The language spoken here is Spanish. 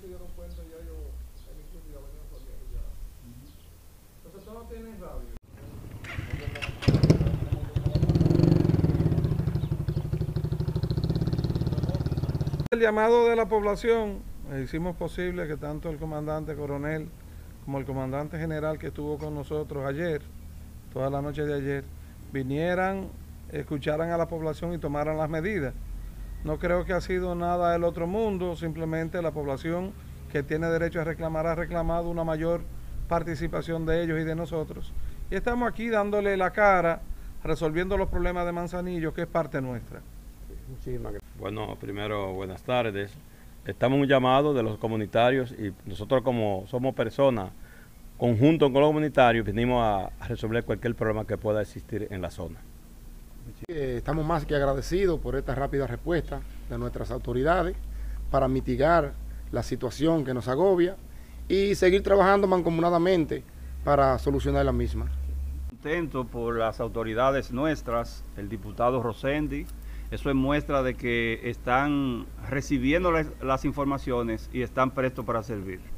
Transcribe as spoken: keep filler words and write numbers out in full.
se dieron cuenta, ya yo, incluso ya venían saliendo ya. Entonces todos tienen radio. El llamado de la población, eh, hicimos posible que tanto el comandante coronel como el comandante general que estuvo con nosotros ayer, toda la noche de ayer, vinieran, escucharan a la población y tomaran las medidas. No creo que ha sido nada del otro mundo, simplemente la población que tiene derecho a reclamar ha reclamado una mayor participación de ellos y de nosotros. Y estamos aquí dándole la cara, resolviendo los problemas de Manzanillo, que es parte nuestra. Muchísimas gracias. Bueno, primero, buenas tardes. Estamos en un llamado de los comunitarios y nosotros, como somos personas, conjunto con los comunitarios, venimos a, a resolver cualquier problema que pueda existir en la zona. Estamos más que agradecidos por esta rápida respuesta de nuestras autoridades para mitigar la situación que nos agobia y seguir trabajando mancomunadamente para solucionar la misma. Contento por las autoridades nuestras, el diputado Rosendi. Eso es muestra de que están recibiendo las, las informaciones y están prestos para servir.